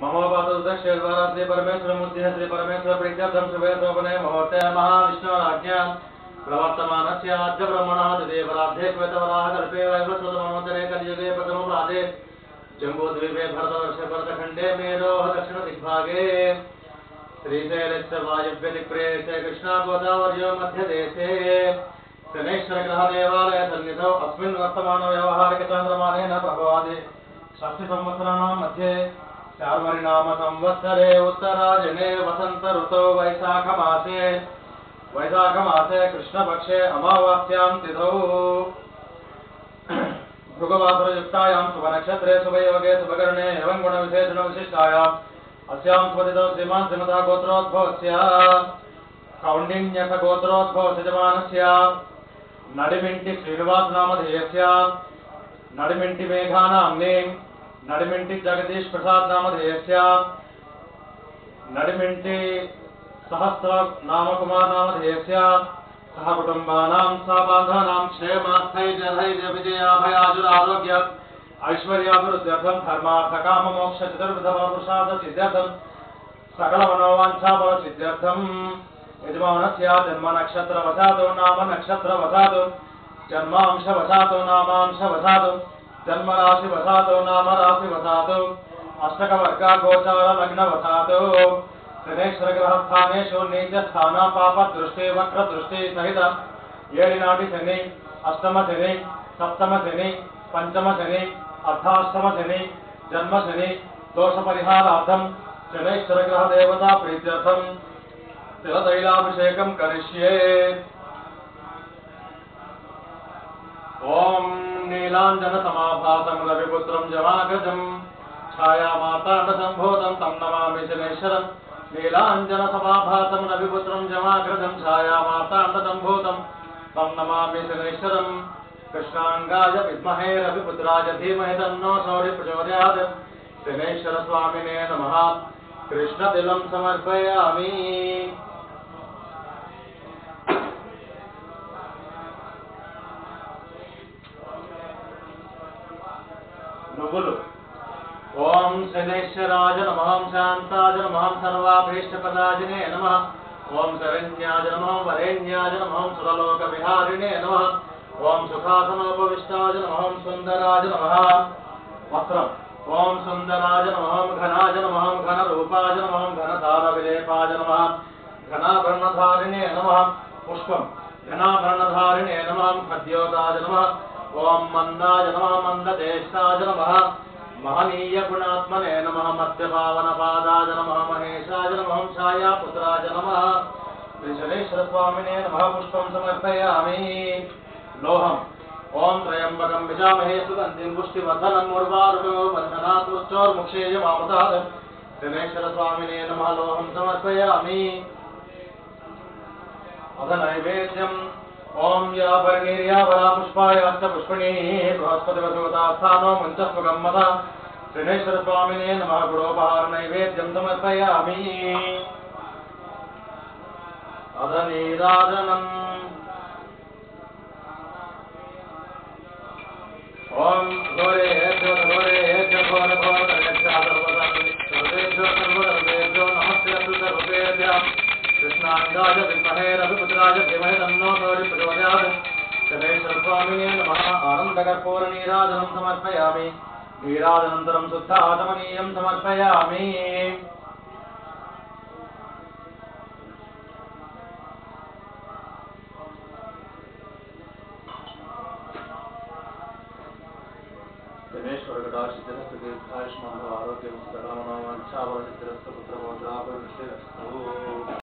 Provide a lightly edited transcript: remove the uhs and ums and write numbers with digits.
ममोपातो दक्षेद्वारा श्री परमेश्वर मूर्तिः श्री परमेश्वर प्रीत्यर्थं शुभे शोभने मुहूर्ते महाविष्णुराज्ञां प्रवर्तमानस्य आद्य ब्रह्मणः देवराध्ये श्वेतवराह कल्पे वैवस्वतमन्वन्तरे कलियुगे प्रथमपादे जम्बूद्वीपे भरतवर्षे मेरोः दक्षिणदिग्भागे श्रीशैलस्य वायव्यदिक्प्रेते कृष्णा गोदावर्यो मध्यदेशे शनैश्वरग्रहदेवालय सन्निधौ अस्मिन् वर्तमानो व्यवहारिकचन्द्रमानेन प्रभवादि षष्ठिसंवत्सराणां मध्ये चार्वरिनाम संवत्सरे उत्तरायणे वसंत ऋतौ वैशाखमासे कृष्णपक्षे अमावास्यां तिथौ भृगवासरयुक्तायां शुभनक्षत्रे शुभयोगे शुभकरणे एवं गुणविशेषणविशिष्टायाम् अस्यां स्फुटितौ श्रीमान् श्रीमता गोत्रोद्भवस्य कौण्डिन्यस गोत्रोद्भवस्य जमानस्य नडिमिण्टि श्रीनिवासनामधेयस्य नडिमिण्टि मेघानाम्ने नडिमिण्टि जगदीश प्रसाद नामधेयस्य नडिमिण्टि सहस्र नामकुमार नामधेयस्य सह कुटुम्बानां सबान्धानां क्षेमस्थैर्यधैर्य विजयाभयाजुरारोग्य ऐश्वर्याभिवृद्ध्यर्थं धर्मार्थकाममोक्ष चतुर्विधपुरुषार्थसिद्ध्यर्थं सकलमनोवाञ्छाफलसिद्ध्यर्थं यजमानस्य जन्मनक्षत्रवशातो नाम नक्षत्रवशातो जन्मांशवशातो नामांशवशातो जन्मराशिवशातो नाम राशिवशातो अष्टकवर्गागोचार लग्नवशातो शनेश्वरग्रहस्थानेषु नीचस्थान पापदृष्टि वक्रदृष्टि सहित ఏడినాటి శని అష్టమ శని సప్తమ శని పంచమ శని అర్ధాష్టమ శని జన్మ శని దోష పరిహారార్థం శనేశ్వరగ్రహ దేవతా ప్రీత్యర్థం తిలతైలాభిషేకం కరిష్యే. ఓం నీలాంజన సమాభాసం రవిపుత్రం జమాగజం ఛాయామాతాండ సంభూతం తం నమామి శనేశ్వరం. నీలాంజన సమాభాసం రవిపుత్రం జమాగ్రజం ఛాయామాతాండ సంభూతం తం నమామి శనేశ్వరం. కృష్ణాంగాయ విద్మహే రవిపుత్రాయ ధీమహి తన్నో శౌర్య ప్రచోదయాత్. శనేశ్వర స్వామినే నమః. కృష్ణతిలం సమర్పయామి. నువ్వులు. ఓం శనేశ్వరాయ నమః. శాంతాయ నమః. సర్వాభీష్టపదాజినే నమః. ఓం శరణ్యాయ నమః. వరేణ్యాయ నమః. సురలోక విహారిణే నమః. ఓం సుఖాసనోపవిష్టాయ నమః. సుందరాయ నమః. వస్త్రం. ఓం సుందరాయ నమః. ఘనాయ నమః. ఘనరూపాయ నమః. ఘనతార విలేపాయ నమః. ఘనాభరణధారిణే నమః. పుష్పం. ఘనాభరణధారిణే నమః. ఖద్యోతాయ నమః. ఓం మందాయ నమః. మందదేశాయ నమః. महनीय गुणात्मने नमः. मध्यपावन पादाय नमः. महेशाय नमः. छायापुत्राय नमः. श्रीशनेश्वर स्वामिने नमः. पुष्पं समर्पयामि. लोहम्. ओम त्र्यंबकं यजामहे सुगन्धिं पुष्टिवर्धनम् उर्वारुकं बन्धनात् मृत्योर्मुक्षेयमामृतात्. शनेश्वर स्वामिने नमः. लोहं समर्पयामि. अथ नैवेद्यम्. ओम यावरणीर्यावरा पुष्पाय अष्टपुष्पिणी बृहस्पतिवसुवतास्थानो मुञ्चस्वगं मद. शनेश्वर स्वामिने नमः. गुडोपहार नैवेद्यं समर्पयामि. अथ नीराजनम्. ओम घोरेभ्यो नमस्ते सर्वेभ्यः. कृष्णांगाय विद्महे रविपुत्राय धीमहि तन्नो शौर्य प्रचोदयात्. शनेश्वर स्वामिने नमः. आनन्दकर्पूर नीराजनं समर्पयामि. नीराजनन्तरं शुद्ध आचमनीयं समर्पयामि. शनेश्वर कटाक्षितरस्तु दीर्घायुष्मान् आरोग्यं सकलमनोवाञ्छाफलसिद्धिरस्तु पुत्रपौत्राभिवृद्धिरस्तु.